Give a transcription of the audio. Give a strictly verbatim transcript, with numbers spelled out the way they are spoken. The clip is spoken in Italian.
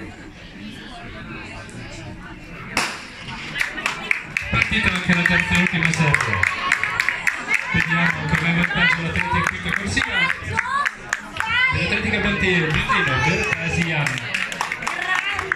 Partita anche la terza e ultima serie. Vediamo come va in vantaggio l'Atletica Corsia. L'Atletica Bertino per Asian.